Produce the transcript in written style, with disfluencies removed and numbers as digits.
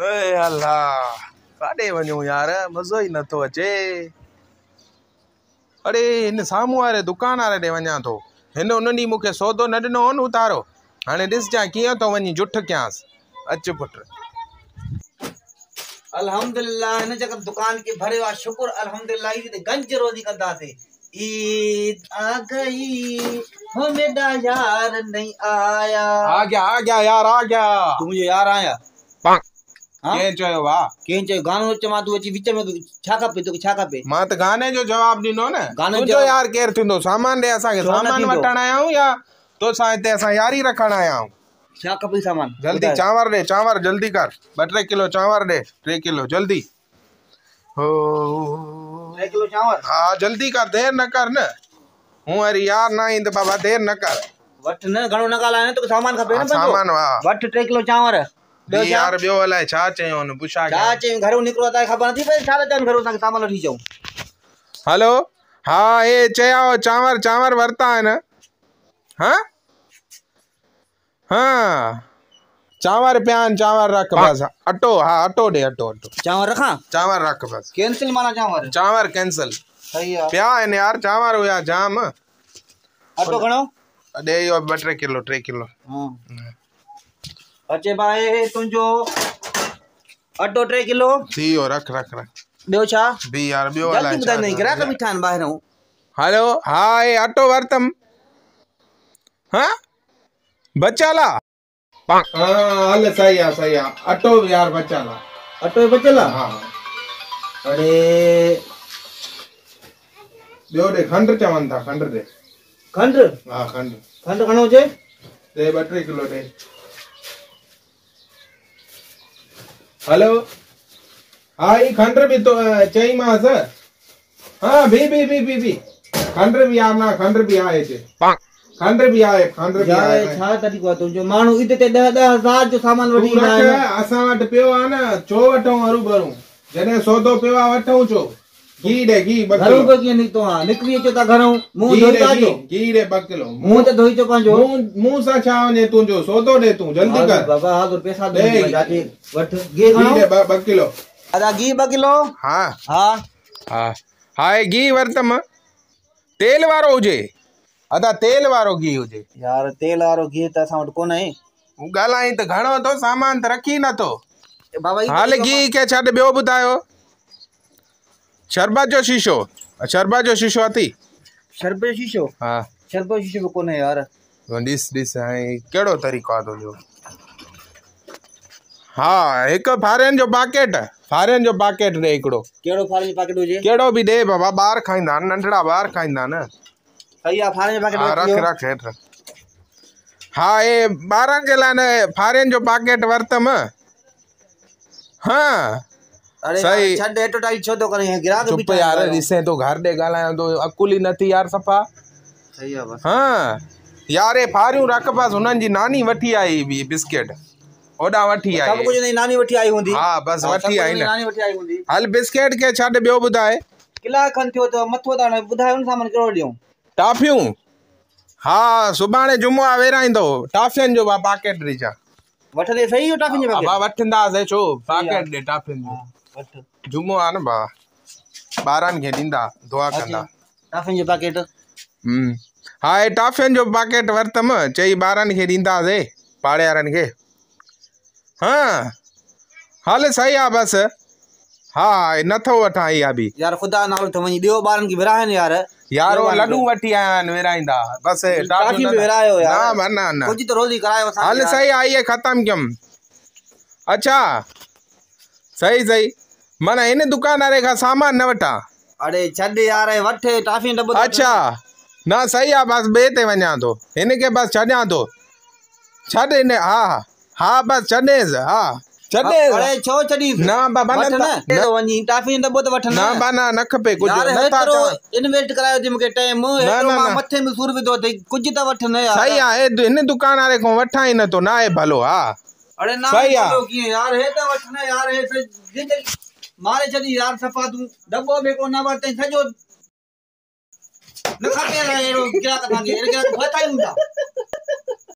ए अल्लाह काॾे वञूं यार मज़ो ई नथो अचे। अरे हिन साम्हूं वारे दुकान वारे ॾे वञा थो। हिन उन ॾींहुं मूंखे सौदो न ॾिनो हो न उतारो। हाणे ॾिसजांइ कीअं थो वञी जुठ कयांसि। अच पुट। अल्हम्दुलिल्लाह हिन जगह दुकान के भरे वा शुक्र अल्हम्दुलिल्लाह ईद गंज रोजी कंदा थे। ईद आ गई हो मेरा यार नहीं आया। आ गया यार आ गया। तू मुझे यार आया हां के चयो वा के चयो गानो चमा तू अची विच में छा खपे तो छा खपे। मां त गाने जो जवाब ॾिनो न। तुंहिंजो यार केर थींदो? सामान ॾे असांखे सामान वठण आया आहियूं या तोसां हिते असां यारी रखण आया आहियूं। छा खपे सामान जल्दी चांवर ॾे चांवर जल्दी कर 2-3 किलो चांवर ॾे 3 किलो जल्दी। हो 3 किलो चांवर हाँ जल्दी कर देर न कर न। हूं अरे यार ना ईंद बाबा देर न कर। वठ न घणो न ॻाल्हाए न तो सामान खपे न सामान वाह वठ 3 किलो चांवर यार ॿियो अलाए छा चयो न पुछा छा चयो घरों निकरो त ख़बर नथी पए छा चन घरों तक सामान वठी जाऊं। हेलो हाँ ये चया चांवर वरता है न। हाँ हाँ चांवर प्यान चांवर रख बस। अटो हाँ अटो दे अटो चांवर रखा चांवर रख बस कैंसिल माना चांवर कैंसिल सही है प्या है यार चांवर हुया जाम। अटो घणो दे यो 2-3 किलो 3 किलो। हां अचे भाई तुंजो अटो 3 किलो थी यो रख बेओ छा बी यार बेओ अलाए छा नहीं गिरा का मिठान बाहरों। हेलो हाँ ये अटो वरतम हाँ बचाला हाँ हल सही है अटो यार बचाला हाँ अरे बेओ दे खंड चवन था खंड दे खंड हाँ खंड घणो जे दे 2-3 किलो दे। हेलो हाँ ये खंड भी तो चई मास हाँ भी खंड भी यार ना खंड भी आए थे खंड भी आए छा तरीक़ो तुंजो माण्हू इते ते 10,000 जो सामान वठी ईंदा आहिनि। असां वटि पियो आहे न छो वठूं हरू जॾहिं सौदो पियो आहे वठूं छो। घी ॾे घी 2 किलो घरों कीअं निकतो हां निकरी अचो था घरों मुंह धोई अचो घी ॾे 2 किलो मुंह ते धोई चो पंहिंजो मुंह सां छा वञे तुंहिंजो सौदो ॾे तूं जल्दी कर बाबा हां तो पैसा दे जाके वठ घी घणो 2 किलो अदा घी 2 किलो हां हां हां हाय घी वरतम तेल वारो हुजे अदा तेल वारो घी हुजे यार तेल वारो घी त असां वटि कोन आहे। ॻाल्हाई त घणो तो सामान त रखी नथो बाबा हाल घी के छॾ ॿियो ॿुधायो। शरबत जो शीशो अथी शरबत जो शीशो हाँ शरबत जो शीशो कोन है यार। ॾिस हाणे कहिड़ो तरीक़ो आहे तुंहिंजो। हाँ एक फारेन जो पाकेट ॾे हिकिड़ो केड़ो फारेन जो पाकेट हुजे केड़ो भी दे बाबा ॿार खाईंदा नंढड़ा ॿार खाईंदा न। सही आ फारेन जो पाकेट रख हेठ हाँ ये 12 के लाइ फारेन जो पाकेट वरतम। हाँ अरे सही छड हेठो टाई छो तो करे गिराक चुप यार ॾिसे तो घर ॾे ॻाल्हायां तो अकुल ई नथी यार सफ़ा। सही आ बस हाँ यार ये फारियूं रख बस हुननि जी नानी वठी आई बिस्किट ओडा वठी आई सब कुछ नहीं नानी वठी आई हुंदी। हाँ बस वठी आई न नानी वठी आई हुंदी हल बिस्किट के छड ॿियो ॿुधाए। किला खन थियो तो मथो ता ॿुधायो न सामान केड़ो ॾियूं टाफियूं हाँ सुभाणे जुमो आ वेराईंदो टाफियन जो पाकेट ॾिजा वठदे सही हो टाफिन जो पाकेट वठंदासीं छो पाकेट ॾे टाफियन जो वठ जुमो आ न बा ॿारनि खे ॾींदा दुआ कंदा टाफिन जो पाकेट हाँ ये टाफियन जो पाकेट वरतम चई ॿारनि खे ॾींदासीं पाड़े वारनि खे। हाँ हल सही आ बस हाँ नथो वठां इहा बि यार खुदा नालो तो वनी दियो ॿारनि खे विराहन यार वो लड्डू वठी आया आहिनि विराईंदा बस टाफी में विरायो यार ना कुछ तो रोज़ ही करायो हल सही आइए खत्म कयम। अच्छा सही माना इन दुकान वारे खां सामान न वठां। अरे छड यार वठ टाफी डब्बो अच्छा ना सही आ बस ॿिए ते वञा थो हिन खे बस छॾियां थो छॾ इन हाँ बस छॾेसि हाँ छॾेसि अरे छो छॾी ना बाबा न वञी टाफी डब्बो त वठ ना बाना न खपे कुछ यार हेतरो इन्वेस्ट करायो थी मूंखे टाइम हेतरो मां मथे में सूर विधो अथई कुछ त वठ न यार। सही आ हिन दुकान वारे खां वठां ई नथो ना आहे भलो हाँ अरे ना सही आ यार हे त वठ न यार हे जिंदगी मारे छॾी यार सफ़ा तूं डब्बो बि कोन वरतई सॼो न खपे अहिड़ो गिराक असांखे अहिड़े गिराक भता ई हूंदा।